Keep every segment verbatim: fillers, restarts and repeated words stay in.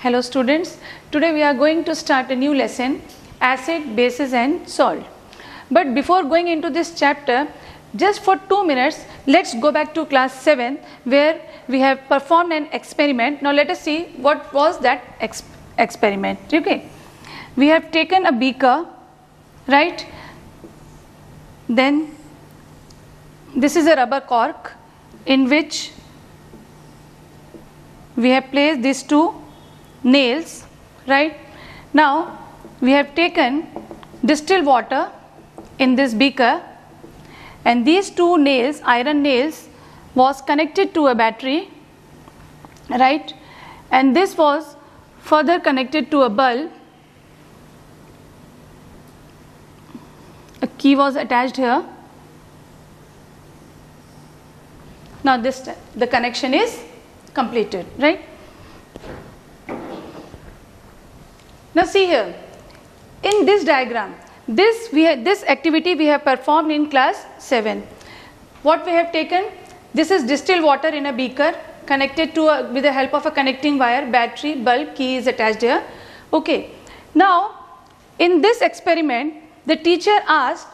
Hello students, today we are going to start a new lesson, acid, bases and salt. But before going into this chapter, just for two minutes, let's go back to class seven where we have performed an experiment. Now let us see what was that ex experiment. Okay, we have taken a beaker, right? Then this is a rubber cork in which we have placed these two nails, right? Now we have taken distilled water in this beaker and these two nails, iron nails, was connected to a battery, right? And this was further connected to a bulb. A key was attached here. Now this the connection is completed, right? Now see here, in this diagram, this we have, this activity we have performed in class seven. What we have taken, this is distilled water in a beaker connected to a, with the help of a connecting wire, battery, bulb, key is attached here. Okay, now in this experiment the teacher asked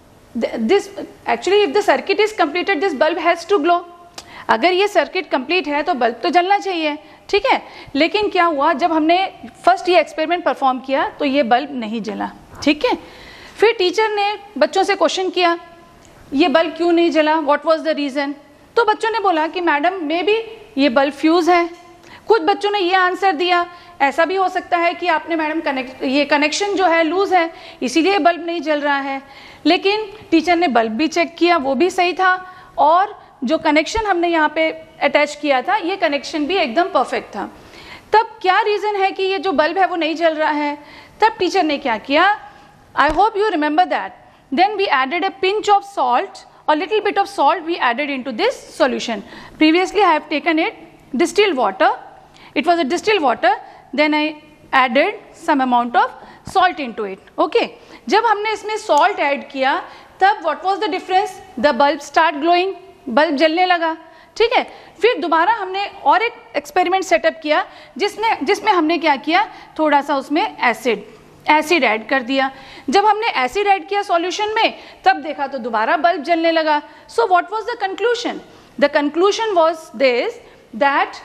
this, actually if the circuit is completed this bulb has to glow. अगर ये circuit complete है तो bulb तो जलना चाहिए, ठीक है. लेकिन क्या हुआ, जब हमने फर्स्ट ये एक्सपेरिमेंट परफॉर्म किया तो ये बल्ब नहीं जला, ठीक है. फिर टीचर ने बच्चों से क्वेश्चन किया, ये बल्ब क्यों नहीं जला, व्हाट वाज द रीज़न. तो बच्चों ने बोला कि मैडम मे बी ये बल्ब फ्यूज़ है. कुछ बच्चों ने ये आंसर दिया, ऐसा भी हो सकता है कि आपने मैडम कनेक्ट ये कनेक्शन जो है लूज़ है इसीलिए बल्ब नहीं जल रहा है. लेकिन टीचर ने बल्ब भी चेक किया, वो भी सही था, और जो कनेक्शन हमने यहाँ पे अटैच किया था ये कनेक्शन भी एकदम परफेक्ट था. तब क्या रीज़न है कि ये जो बल्ब है वो नहीं जल रहा है. तब टीचर ने क्या किया, I hope you remember that, then we added a pinch of salt और little bit of salt we added into this solution. Previously I have taken it distilled water, it was a distilled water, then I added some amount of salt into it. Okay, जब हमने इसमें salt add किया तब what was the difference, the bulb start glowing, bulb जलने लगा, ठीक है. फिर दोबारा हमने और एक एक्सपेरिमेंट सेटअप किया जिसने जिसमें हमने क्या किया, थोड़ा सा उसमें एसिड एसिड ऐड कर दिया. जब हमने एसिड ऐड किया सॉल्यूशन में तब देखा तो दोबारा बल्ब जलने लगा. So what was the conclusion, the conclusion was this that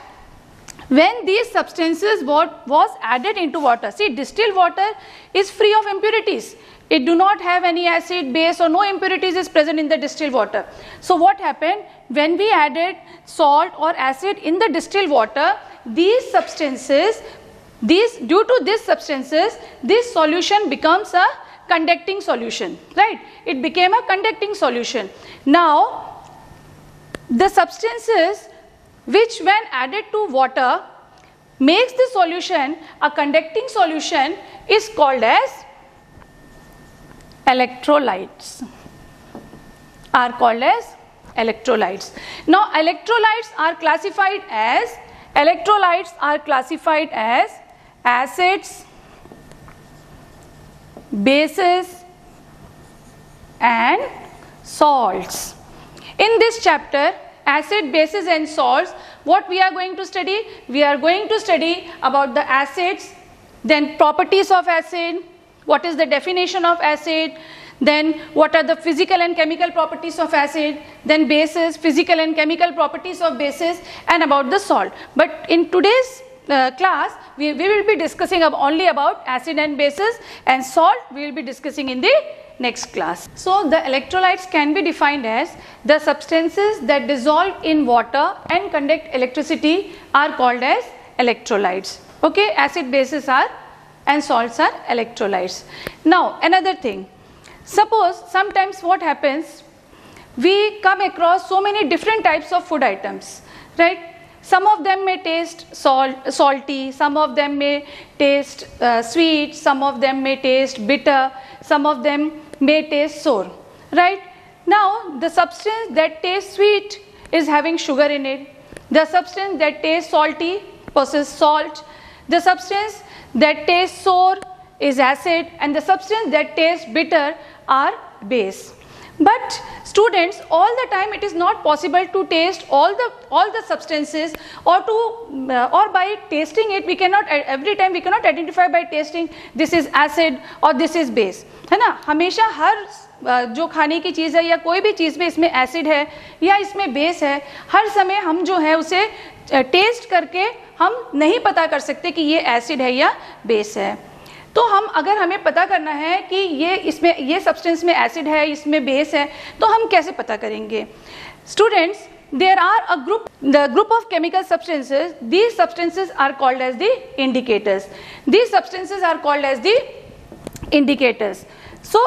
when these substances what was added into water, see distilled water is free of impurities, it do not have any acid, base or no impurities is present in the distilled water. So what happened, when we added salt or acid in the distilled water, these substances, these due to these substances, this solution becomes a conducting solution, right? It became a conducting solution. Now the substances which when added to water makes the solution a conducting solution is called as electrolytes, are called as electrolytes. Now electrolytes are classified as electrolytes are classified as acids, bases and salts. In this chapter, acid, bases and salts, what we are going to study, we are going to study about the acids, then properties of acid, what is the definition of acid, then what are the physical and chemical properties of acid, then bases, physical and chemical properties of bases, and about the salt. But in today's uh, class we, we will be discussing ab only about acid and bases, and salt we will be discussing in the next class. So the electrolytes can be defined as the substances that dissolve in water and conduct electricity are called as electrolytes. Okay, acid, bases are and salts are electrolytes. Now another thing, suppose sometimes what happens, we come across so many different types of food items, right? Some of them may taste salt, salty, some of them may taste uh, sweet, some of them may taste bitter, some of them may taste sour, right? Now the substance that tastes sweet is having sugar in it, the substance that tastes salty possesses salt, the substance that tastes sour is acid, and the substance that tastes bitter are base. But students, all the time it is not possible to taste all the all the substances, or to uh, or by tasting it we cannot, every time we cannot identify by tasting this is acid or this is base, है ना. हमेशा हर uh, जो खाने की चीज़ है या कोई भी चीज़ में इसमें एसिड है या इसमें बेस है, हर समय हम जो है उसे टेस्ट करके हम नहीं पता कर सकते कि ये एसिड है या बेस है. तो हम अगर हमें पता करना है कि ये इसमें ये सब्सटेंस में एसिड है, इसमें बेस है, तो हम कैसे पता करेंगे? Students, there are a group the group of chemical substances, these substances are called as the indicators. These substances are called as the indicators. So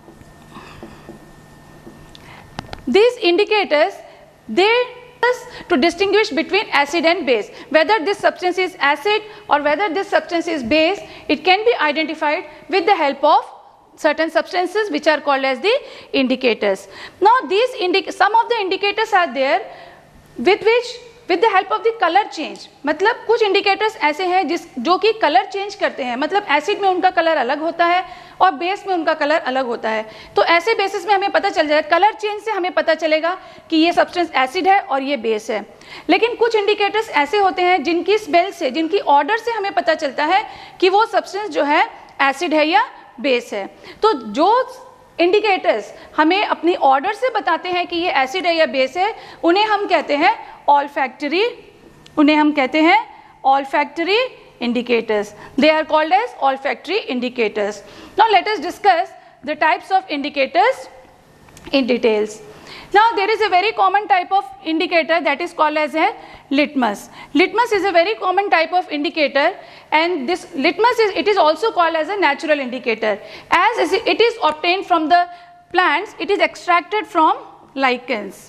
these indicators, they us to distinguish between acid and base. Whether this substance is acid or whether this substance is base, it can be identified with the help of certain substances which are called as the indicators. Now these indic some of the indicators are there with which with the help of the color change. मतलब कुछ indicators ऐसे हैं जिस जो कि colour change करते हैं, मतलब एसिड में उनका कलर अलग होता है और बेस में उनका कलर अलग होता है. तो ऐसे बेसिस में हमें पता चल जाएगा, कलर चेंज से हमें पता चलेगा कि ये सब्सटेंस एसिड है और ये बेस है. लेकिन कुछ इंडिकेटर्स ऐसे होते हैं जिनकी स्मेल से, जिनकी ऑर्डर से हमें पता चलता है कि वो सब्सटेंस जो है एसिड है या बेस है. तो जो इंडिकेटर्स हमें अपनी ऑर्डर से बताते हैं कि ये एसिड है या बेस है, उन्हें हम कहते हैं olfactory, उन्हें हम कहते हैं olfactory indicators. They are called as olfactory indicators. Now let us discuss the types of indicators in details. Now there is a very common type of indicator that is called as a litmus. Litmus is a very common type of indicator, and this litmus is it is also called as a natural indicator. As it is obtained from the plants, it is extracted from lichens.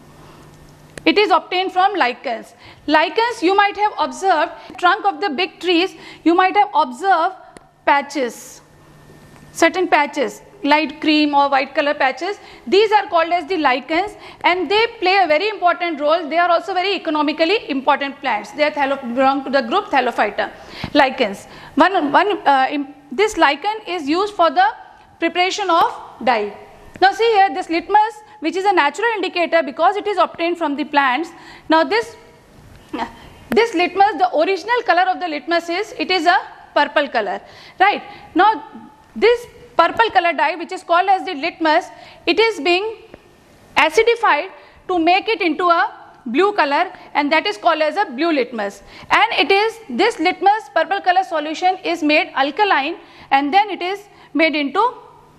It is obtained from lichens. Lichens, you might have observed, trunk of the big trees, you might have observed patches, certain patches, light cream or white color patches. These are called as the lichens, and they play a very important role. They are also very economically important plants. They are belong to the group Thallophyta. Lichens. One, one, uh, this lichen is used for the preparation of dye. Now see here, this litmus, which is a natural indicator because it is obtained from the plants. Now this, this litmus, the original color of the litmus is, it is a purple color, right? Now this purple color dye, which is called as the litmus, it is being acidified to make it into a blue color, and that is called as a blue litmus. And it is, this litmus purple color solution is made alkaline, and then it is made into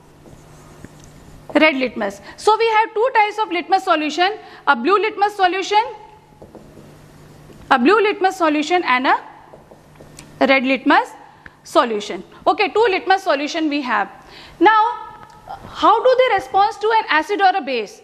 red litmus. So we have two types of litmus solution, a blue litmus solution, a blue litmus solution and a red litmus solution. Okay, two litmus solution we have. Now, how do they respond to an acid or a base?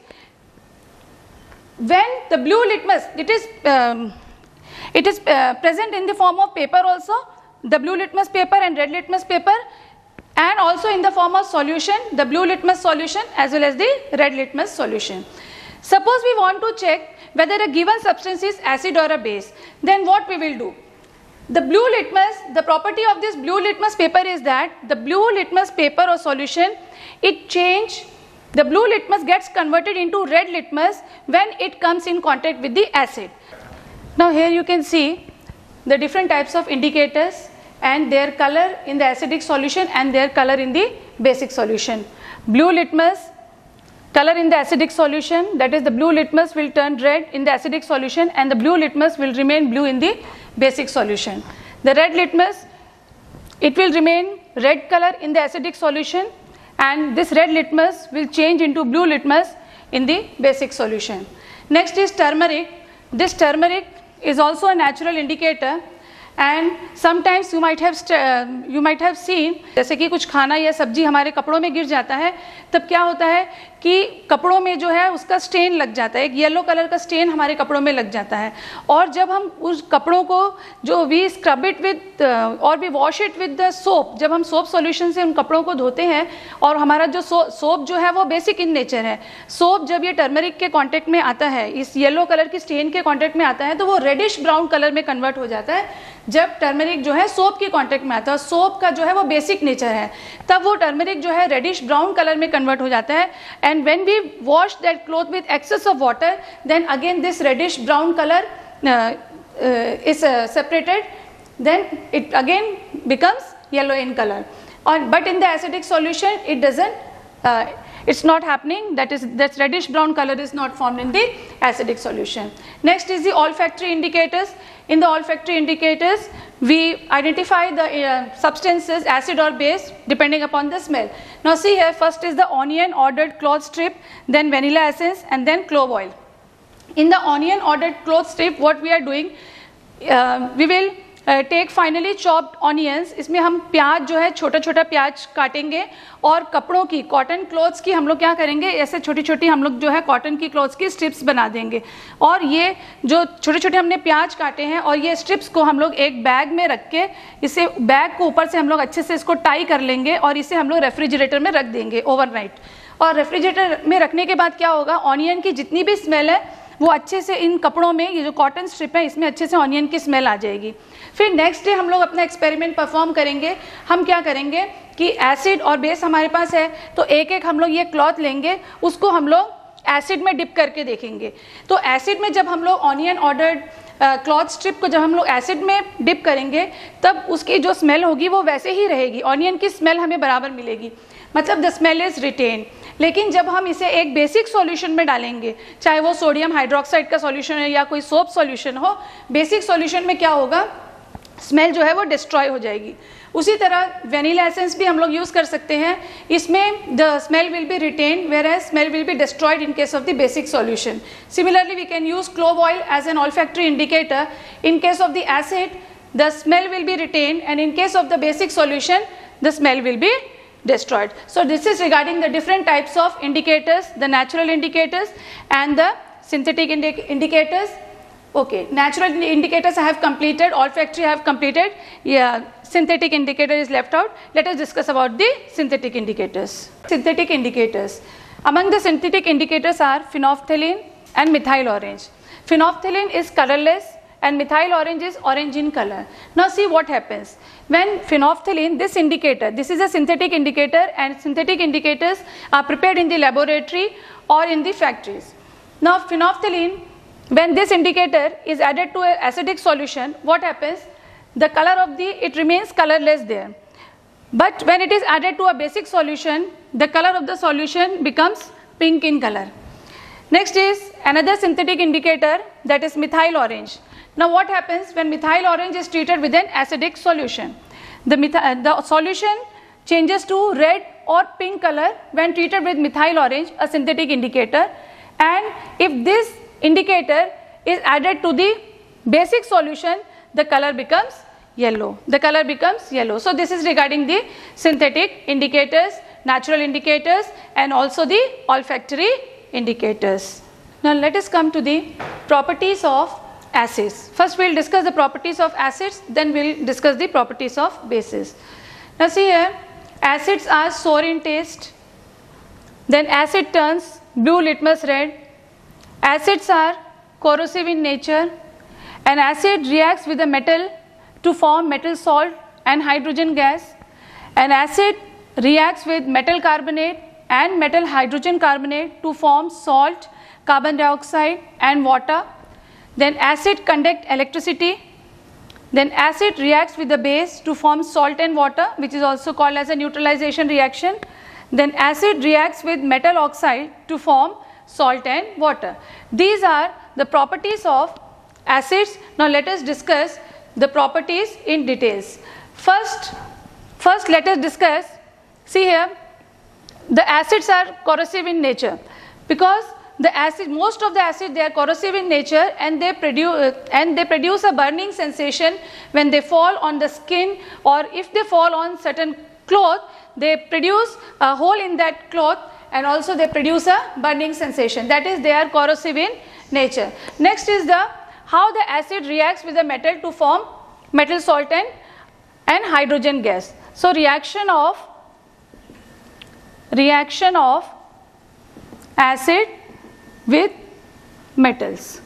When the blue litmus, it is, um, it is uh, present in the form of paper also, the blue litmus paper and red litmus paper, and also in the form of solution, the blue litmus solution as well as the red litmus solution. Suppose we want to check whether a given substance is acid or a base, then what we will do? The blue litmus, the property of this blue litmus paper is that the blue litmus paper or solution, it change, the blue litmus gets converted into red litmus when it comes in contact with the acid. Now here you can see the different types of indicators and their color in the acidic solution and their color in the basic solution. Blue litmus, color in the acidic solution, that is the blue litmus will turn red in the acidic solution and the blue litmus will remain blue in the basic solution. The red litmus, it will remain red color in the acidic solution, and this red litmus will change into blue litmus in the basic solution. Next is turmeric. This turmeric is also a natural indicator, and sometimes you might have uh, you might have seen, जैसे कि कुछ खाना या सब्जी हमारे कपड़ों में गिर जाता है, तब क्या होता है कि कपड़ों में जो है उसका स्टेन लग जाता है, एक येलो कलर का स्टेन हमारे कपड़ों में लग जाता है, और जब हम उस कपड़ों को जो वी स्क्रब इट विद और we wash it with the soap, जब हम सोप सॉल्यूशन से उन कपड़ों को धोते हैं, और हमारा जो सो, सोप जो है वो बेसिक इन नेचर है, सोप जब ये टर्मरिक के कॉन्टेक्ट में आता है, इस येलो कलर की स्टेन के कॉन्टेक्ट में आता है, तो वो रेडिश ब्राउन कलर में कन्वर्ट हो जाता है जब टर्मरिक जो है सोप के कॉन्टेक्ट में आता है। सोप का जो है वो बेसिक नेचर है, तब वो टर्मरिक जो है रेडिश ब्राउन कलर में कन्वर्ट हो जाता है, and when we wash that cloth with excess of water, then again this reddish brown color uh, uh, is uh, separated, then it again becomes yellow in color. Or, but in the acidic solution it doesn't, uh, it's not happening, that is that reddish brown color is not formed in the acidic solution. Next is the olfactory indicators. In the olfactory indicators, we identify the uh, substances, acid or base, depending upon the smell. Now see here, first is the onion ordered cloth strip, then vanilla essence, and then clove oil. In the onion ordered cloth strip, what we are doing, uh, we will take finely chopped onions, इसमें हम प्याज जो है छोटा छोटा प्याज काटेंगे और कपड़ों की, कॉटन क्लॉथ्स की हम लोग क्या करेंगे, ऐसे छोटी छोटी हम लोग जो है कॉटन की क्लॉथ्स की स्ट्रिप्स बना देंगे, और ये जो छोटे छोटे हमने प्याज काटे हैं और ये स्ट्रिप्स को हम लोग एक बैग में रख के, इसे बैग को ऊपर से हम लोग अच्छे से इसको टाई कर लेंगे और इसे हम लोग रेफ्रिजरेटर में रख देंगे ओवरनाइट। और रेफ्रिजरेटर में रखने के बाद क्या होगा, ऑनियन की जितनी भी स्मेल है वो अच्छे से इन कपड़ों में, ये जो कॉटन स्ट्रिप है इसमें अच्छे से ऑनियन की स्मेल आ जाएगी। फिर नेक्स्ट डे हम लोग अपना एक्सपेरिमेंट परफॉर्म करेंगे। हम क्या करेंगे कि एसिड और बेस हमारे पास है, तो एक एक हम लोग ये क्लॉथ लेंगे, उसको हम लोग एसिड में डिप करके देखेंगे। तो एसिड में जब हम लोग ऑनियन ऑर्डर्ड क्लॉथ स्ट्रिप को जब हम लोग एसिड में डिप करेंगे, तब उसकी जो स्मेल होगी वो वैसे ही रहेगी, ऑनियन की स्मेल हमें बराबर मिलेगी, मतलब द स्मेल इज रिटेन। लेकिन जब हम इसे एक बेसिक सॉल्यूशन में डालेंगे, चाहे वो सोडियम हाइड्रोक्साइड का सॉल्यूशन है या कोई सोप सॉल्यूशन हो, बेसिक सॉल्यूशन में क्या होगा, स्मेल जो है वो डिस्ट्रॉय हो जाएगी। उसी तरह वेनिला एसेंस भी हम लोग यूज़ कर सकते हैं, इसमें the smell will be retained whereas smell will be destroyed in case of the basic solution. Similarly we can use clove oil as an olfactory indicator. In case of the acid the smell will be retained and in case of the basic solution the smell will be destroyed. So this is regarding the different types of indicators, the natural indicators and the synthetic indi indicators. Okay, natural indicators I have completed, olfactory I have completed, yeah, synthetic indicator is left out. Let us discuss about the synthetic indicators. Synthetic indicators. Among the synthetic indicators are phenolphthalein and methyl orange. Phenolphthalein is colorless and methyl orange is orange in color. Now see what happens. When phenolphthalein, this indicator, this is a synthetic indicator and synthetic indicators are prepared in the laboratory or in the factories. Now phenolphthalein, when this indicator is added to an acidic solution, what happens? The color of the, it remains colorless there. But when it is added to a basic solution, the color of the solution becomes pink in color. Next is another synthetic indicator, that is methyl orange. Now what happens when methyl orange is treated with an acidic solution? The, methy the solution changes to red or pink color when treated with methyl orange, a synthetic indicator. And if this indicator is added to the basic solution, the color becomes yellow. The color becomes yellow. So this is regarding the synthetic indicators, natural indicators and also the olfactory indicators. Now let us come to the properties of acids. First we will discuss the properties of acids, then we will discuss the properties of bases. Now see here, acids are sour in taste, then acid turns blue litmus red, acids are corrosive in nature, an acid reacts with a metal to form metal salt and hydrogen gas, an acid reacts with metal carbonate and metal hydrogen carbonate to form salt, carbon dioxide and water. Then acid conduct electricity. Then acid reacts with the base to form salt and water, which is also called as a neutralization reaction. Then acid reacts with metal oxide to form salt and water. These are the properties of acids. Now let us discuss the properties in details. First, first let us discuss, see here, the acids are corrosive in nature because the acid, most of the acid, they are corrosive in nature and they produce uh, and they produce a burning sensation when they fall on the skin, or if they fall on certain cloth, they produce a hole in that cloth and also they produce a burning sensation. That is, they are corrosive in nature. Next is the how the acid reacts with the metal to form metal salt and, and hydrogen gas. So reaction of reaction of acid with metals.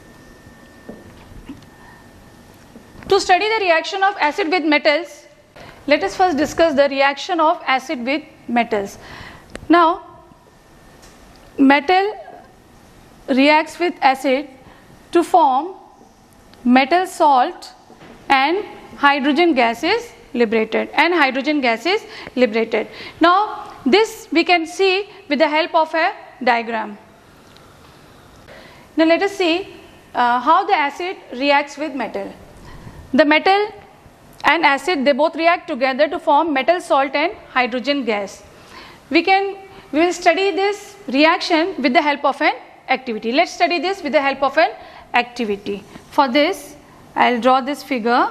To study the reaction of acid with metals, let us first discuss the reaction of acid with metals. Now metal reacts with acid to form metal salt and hydrogen gas is liberated and hydrogen gas is liberated. Now this we can see with the help of a diagram. Now let us see uh, how the acid reacts with metal. The metal and acid, they both react together to form metal salt and hydrogen gas. We can we will study this reaction with the help of an activity. Let's study this with the help of an activity. For this I will draw this figure.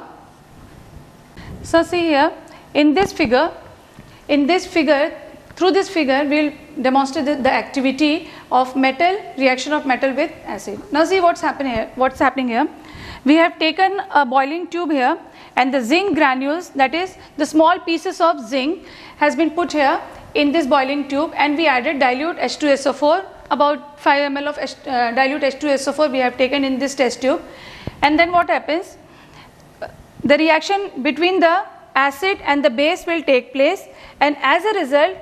So see here, in this figure, in this figure, through this figure we will demonstrate the, the activity of metal, reaction of metal with acid. Now see what's happening here. What's happening here? We have taken a boiling tube here, and the zinc granules, that is the small pieces of zinc, has been put here in this boiling tube, and we added dilute H two S O four, about five milliliters of H, uh, dilute H two S O four we have taken in this test tube. And then what happens? The reaction between the acid and the base will take place, and as a result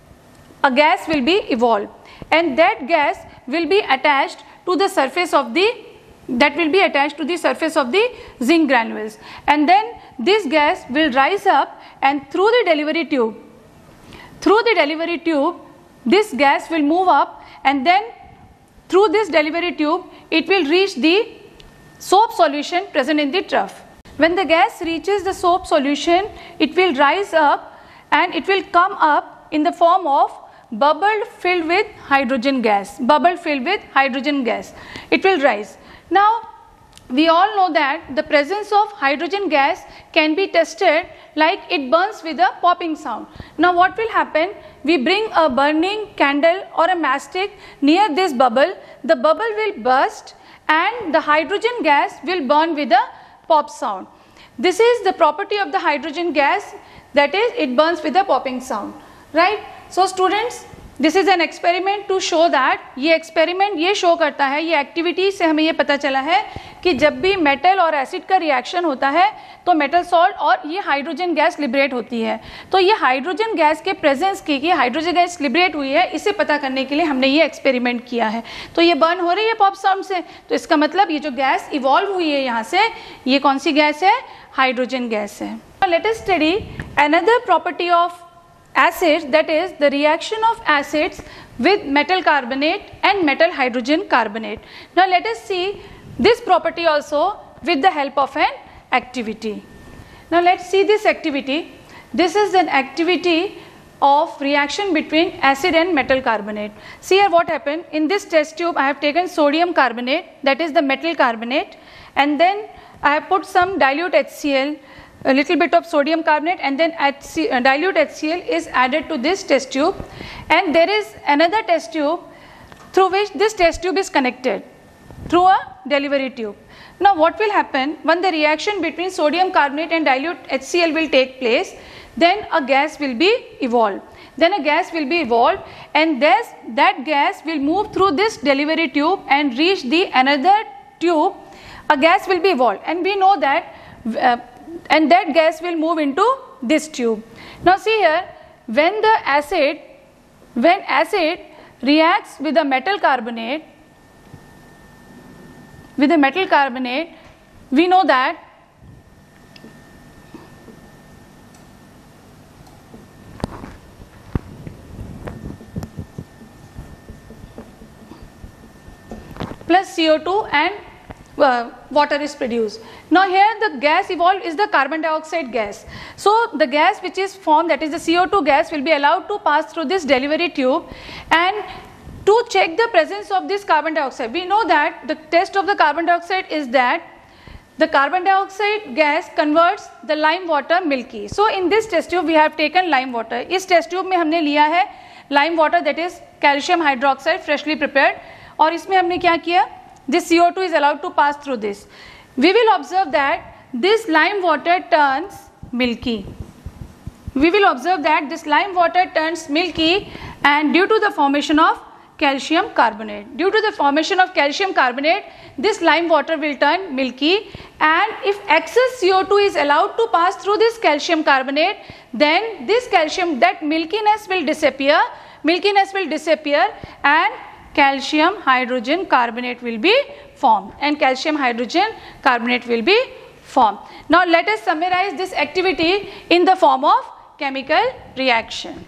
a gas will be evolved, and that gas will be attached to the surface of the that will be attached to the surface of the zinc granules, and then this gas will rise up, and through the delivery tube through the delivery tube this gas will move up, and then through this delivery tube it will reach the soap solution present in the trough. When the gas reaches the soap solution, it will rise up and it will come up in the form of bubble filled with hydrogen gas. Bubble filled with hydrogen gas. It will rise. Now we all know that the presence of hydrogen gas can be tested like it burns with a popping sound. Now what will happen? We bring a burning candle or a matchstick near this bubble. The bubble will burst and the hydrogen gas will burn with a pop sound. This is the property of the hydrogen gas, that is it burns with a popping sound, right? So students, this is an experiment to show that, ये experiment ये show करता है, ये activity से हमें ये पता चला है कि जब भी metal और acid का reaction होता है तो metal salt और ये hydrogen gas liberate होती है. तो ये hydrogen gas के presence की कि hydrogen gas liberate हुई है, इसे पता करने के लिए हमने ये experiment किया है. तो ये burn हो रही है pop sound से, तो इसका मतलब ये जो gas evolve हुई है यहाँ से, ये कौन सी gas है? Hydrogen gas है. Now let us study another property of acids, that is the reaction of acids with metal carbonate and metal hydrogen carbonate. Now let us see this property also with the help of an activity. Now let's see this activity. This is an activity of reaction between acid and metal carbonate. See here what happened. In this test tube I have taken sodium carbonate, that is the metal carbonate, and then I have put some dilute H C l, a little bit of sodium carbonate, and then H C, uh, dilute H C l is added to this test tube, and there is another test tube through which this test tube is connected through a delivery tube. Now what will happen when the reaction between sodium carbonate and dilute H C l will take place? Then a gas will be evolved. Then a gas will be evolved, and this, that gas will move through this delivery tube and reach the another tube. A gas will be evolved, and we know that uh, and that gas will move into this tube. Now see here, when the acid when acid reacts with a metal carbonate with a metal carbonate we know that plus C O two and uh, water is produced. Now here the gas evolved is the carbon dioxide gas. So the gas which is formed, that is the C O two gas, will be allowed to pass through this delivery tube, and to check the presence of this carbon dioxide, we know that the test of the carbon dioxide is that the carbon dioxide gas converts the lime water milky. So in this test tube we have taken lime water. इस test tube में हमने लिया है lime water, that is calcium hydroxide freshly prepared, और इसमें हमने क्या किया? This C O two is allowed to pass through this. We will observe that this lime water turns milky. We will observe that this lime water turns milky, and due to the formation of calcium carbonate. Due to the formation of calcium carbonate, this lime water will turn milky, and if excess C O two is allowed to pass through this calcium carbonate, then this calcium, that milkiness will disappear, milkiness will disappear, and calcium hydrogen carbonate will be formed, and calcium hydrogen carbonate will be formed. Now let us summarize this activity in the form of chemical reaction.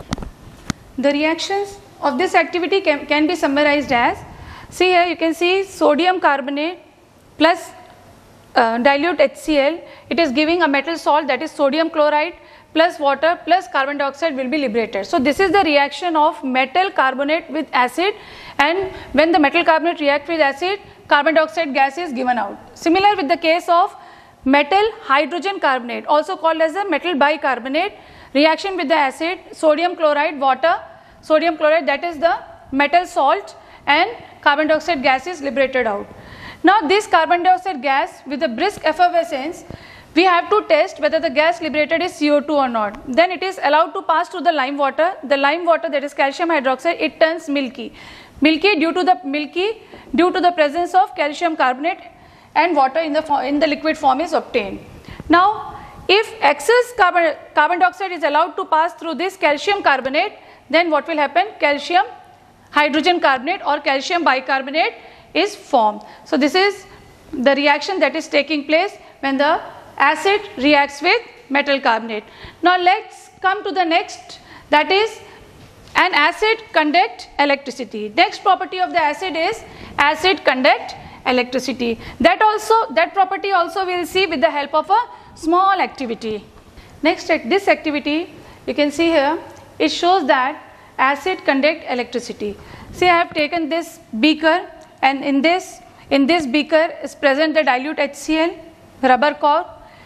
The reactions of this activity can, can be summarized as, see here you can see sodium carbonate plus uh, dilute H C l, it is giving a metal salt, that is sodium chloride, plus water plus carbon dioxide will be liberated. So this is the reaction of metal carbonate with acid, and when the metal carbonate react with acid, carbon dioxide gas is given out. Similar with the case of metal hydrogen carbonate, also called as a metal bicarbonate, reaction with the acid, sodium chloride, water, sodium chloride, that is the metal salt, and carbon dioxide gas is liberated out. Now this carbon dioxide gas with a brisk effervescence, we have to test whether the gas liberated is C O two or not. Then it is allowed to pass through the lime water. The lime water, that is calcium hydroxide, it turns milky. Milky due to the milky due to the presence of calcium carbonate, and water in the in the liquid form is obtained. Now if excess carbon carbon dioxide is allowed to pass through this calcium carbonate, then what will happen? Calcium hydrogen carbonate or calcium bicarbonate is formed. So this is the reaction that is taking place when the acid reacts with metal carbonate. Now let's come to the next, that is an acid conduct electricity. Next property of the acid is acid conduct electricity. That also, that property also we will see with the help of a small activity. Next, this activity you can see here, it shows that acid conduct electricity. See, I have taken this beaker, and in this in this beaker is present the dilute H C l, rubber cork,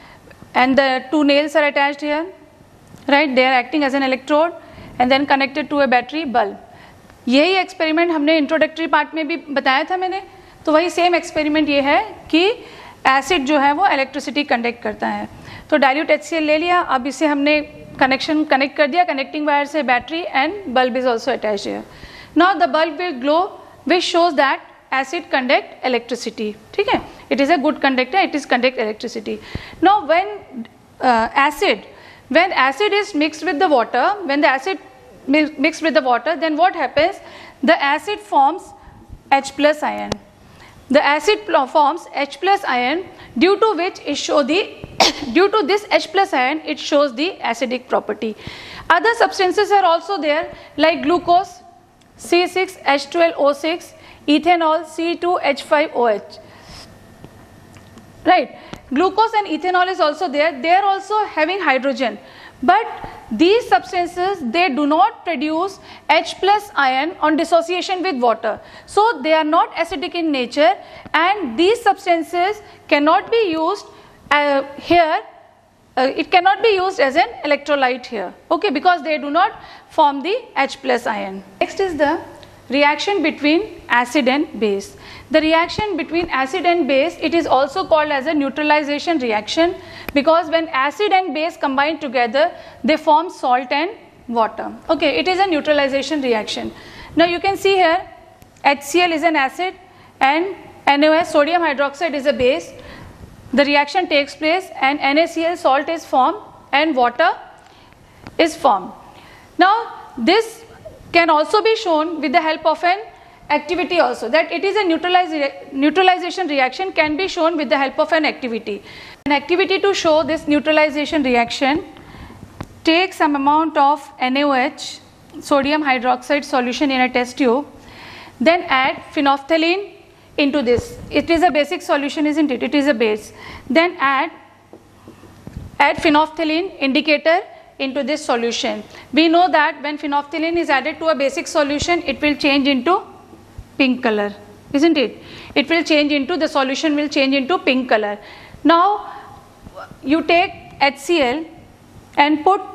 and the two nails are attached here, right? They are acting as an electrode and then connected to a battery bulb. यही experiment हमने introductory part में भी बताया था मैंने, तो वही same experiment ये है कि एसिड जो है वो इलेक्ट्रिसिटी कंडक्ट करता है. तो डाइल्यूट एच सी एल ले लिया, अब इसे हमने कनेक्शन कनेक्ट कर दिया, कनेक्टिंग वायर से battery, and bulb is also attached here. Now the bulb will glow which shows that acid conduct electricity. ठीक है, it is a good conductor, it is conduct electricity. Now when uh, acid when acid is mixed with the water, when the acid mi mixed with the water, then what happens? The acid forms H plus ion. The acid forms H plus ion, due to which it show the due to this H plus ion it shows the acidic property. Other substances are also there, like glucose C six H twelve O six, ethanol C two H five O H, right? Glucose and ethanol is also there. They are also having hydrogen, but these substances, they do not produce H plus ion on dissociation with water, so they are not acidic in nature, and these substances cannot be used uh, here. Uh, it cannot be used as an electrolyte here, okay, because they do not form the H plus ion. Next is the reaction between acid and base. The reaction between acid and base, it is also called as a neutralization reaction, because when acid and base combine together, they form salt and water. Okay, it is a neutralization reaction. Now you can see here H C l is an acid and NaOH, sodium hydroxide, is a base. The reaction takes place and NaCl, salt, is formed and water is formed. Now this can also be shown with the help of an activity also, that it is a neutraliza neutralization reaction can be shown with the help of an activity. An activity to show this neutralization reaction: take some amount of NaOH, sodium hydroxide solution, in a test tube, then add phenolphthalein into this. It is a basic solution, isn't it? It is a base. Then add add phenolphthalein indicator into this solution. We know that when phenolphthalein is added to a basic solution, it will change into pink color, isn't it? It will change into, the solution will change into pink color. Now you take H C l and put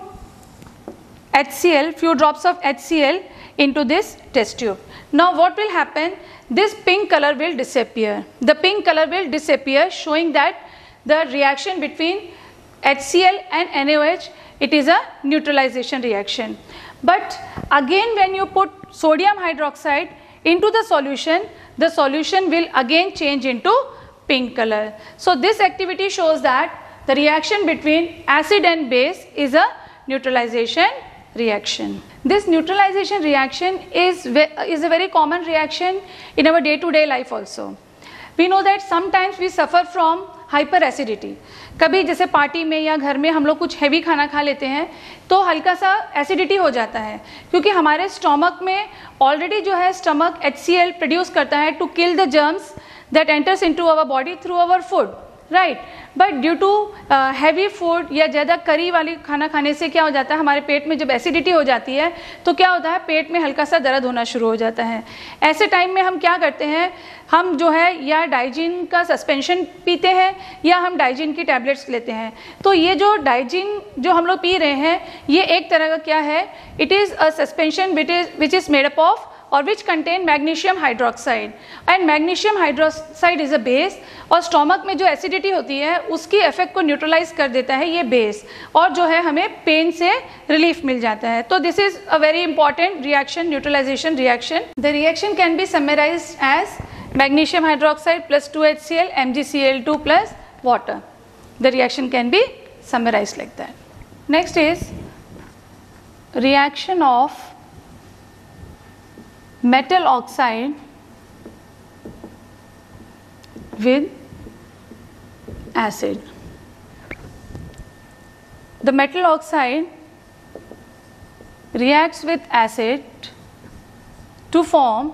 H C l, few drops of H C l into this test tube. Now what will happen? This pink color will disappear. The pink color will disappear, showing that the reaction between H C l and NaOH, it is a neutralization reaction. But again, when you put sodium hydroxide into the solution, the solution will again change into pink color. So this activity shows that the reaction between acid and base is a neutralization reaction. This neutralization reaction is, is a very common reaction in our day-to-day life also. We know that sometimes we suffer from hyperacidity. कभी जैसे party में या घर में हम लोग कुछ heavy खाना खा लेते हैं तो हल्का सा एसिडिटी हो जाता है, क्योंकि हमारे स्टमक में ऑलरेडी जो है stomach H C L produce करता है to kill the germs that enters into our body through our food, right. But due to heavy food या ज़्यादा करी वाली खाना खाने से क्या हो जाता है, हमारे पेट में जब एसिडिटी हो जाती है तो क्या होता है, पेट में हल्का सा दर्द होना शुरू हो जाता है. ऐसे टाइम में हम क्या करते हैं, हम जो है या डाइजिन का सस्पेंशन पीते हैं या हम डाइजिन की टैबलेट्स लेते हैं. तो ये जो डाइजिन जो हम लोग पी रहे हैं ये एक तरह का क्या है, it is a suspension which is which is made up of और which contain magnesium hydroxide, and magnesium hydroxide is a base, और स्टोमक में जो एसिडिटी होती है उसकी इफेक्ट को न्यूट्रलाइज कर देता है ये बेस, और जो है हमें पेन से रिलीफ मिल जाता है. तो this is a very important reaction, neutralisation reaction. The reaction can be summarised as magnesium hydroxide plus two H C l M g C l two plus water. The reaction can be summarized like that. Next is reaction of metal oxide with acid. The metal oxide reacts with acid to form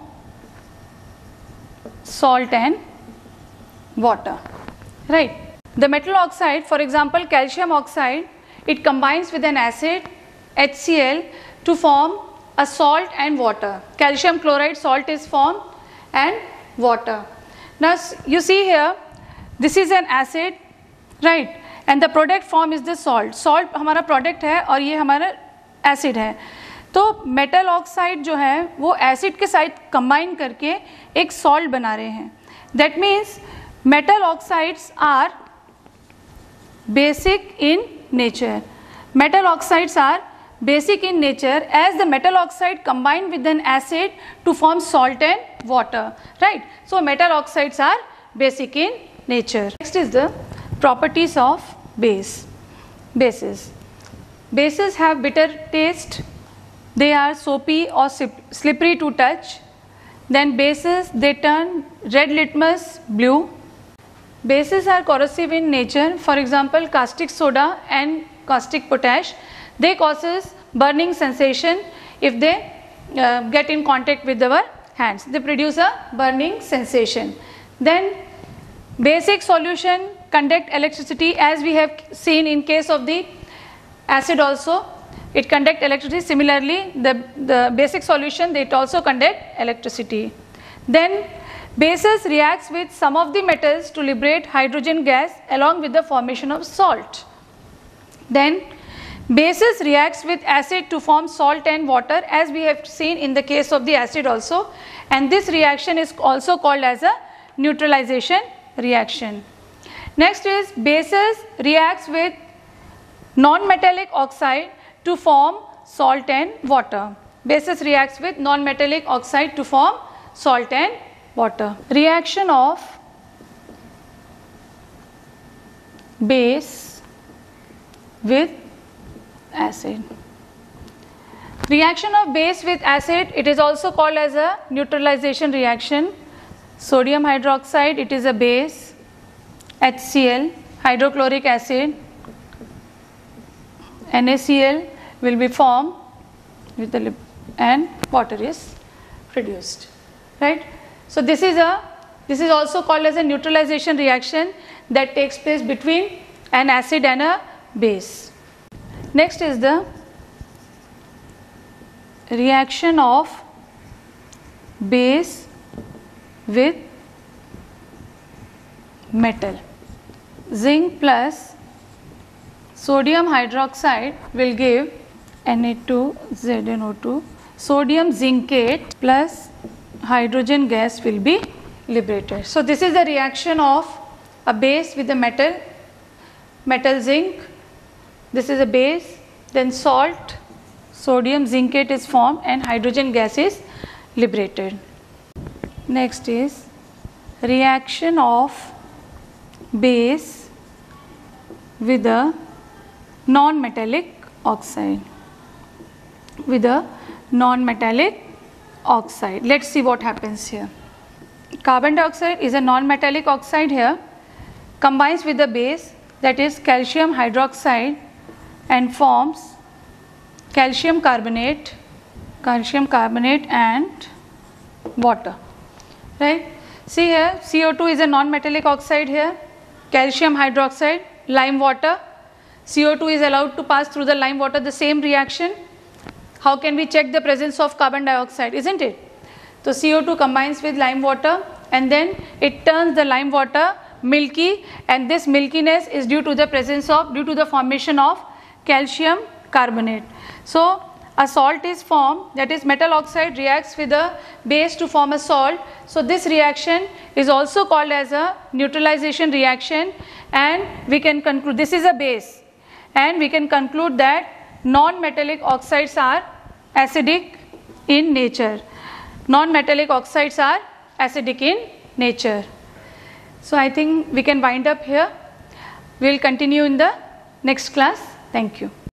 salt and water, right. The metal oxide, for example calcium oxide, it combines with an acid H C l to form a salt and water. Calcium chloride salt is formed and water. Now you see here, this is an acid, right, and the product form is the salt. Salt हमारा product है और ये हमारा acid है. तो metal oxide जो है वो एसिड के साथ कंबाइन करके एक सॉल्ट बना रहे हैं. That means metal oxides are basic in nature. Metal oxides are basic in nature as the metal oxide combine with an acid to form salt and water, right. So metal oxides are basic in nature. Next is the properties of base. Bases. Bases have bitter taste. They are soapy or slippery to touch. Then bases, they turn red litmus blue. Bases are corrosive in nature. For example, caustic soda and caustic potash. They causes burning sensation if they uh, get in contact with our hands. They produce a burning sensation. Then basic solution conduct electricity, as we have seen in case of the acid also. It conduct electricity. Similarly, the, the basic solution, they also conduct electricity. Then bases reacts with some of the metals to liberate hydrogen gas along with the formation of salt. Then bases reacts with acid to form salt and water, as we have seen in the case of the acid also, and this reaction is also called as a neutralization reaction. Next is bases reacts with non-metallic oxide to form salt and water. Bases reacts with non-metallic oxide to form salt and water. Reaction of base with acid. Reaction of base with acid, it is also called as a neutralization reaction. Sodium hydroxide, it is a base. H C l, hydrochloric acid, NaCl will be formed with the lip and water is produced, right. So this is a this is also called as a neutralization reaction that takes place between an acid and a base. Next is the reaction of base with metal. Zinc plus sodium hydroxide will give N A two Z N O two. Sodium zincate plus hydrogen gas will be liberated. So this is the reaction of a base with the metal, metal zinc. This is a base, then salt, sodium zincate is formed and hydrogen gas is liberated. Next is reaction of base with a non-metallic oxide. with a non-metallic oxide. Let's see what happens here. Carbon dioxide is a non-metallic oxide here, combines with the base, that is calcium hydroxide, and forms calcium carbonate, calcium carbonate and water, right? See here, C O two is a non-metallic oxide here, calcium hydroxide, lime water. C O two is allowed to pass through the lime water, the same reaction. How can we check the presence of carbon dioxide, isn't it? So C O two combines with lime water and then it turns the lime water milky, and this milkiness is due to the presence of, due to the formation of calcium carbonate. So a salt is formed, that is metal oxide reacts with a base to form a salt. So this reaction is also called as a neutralization reaction, and we can conclude this is a base, and we can conclude that non-metallic oxides are acidic in nature. Non-metallic oxides are acidic in nature. So I think we can wind up here. We will continue in the next class. Thank you.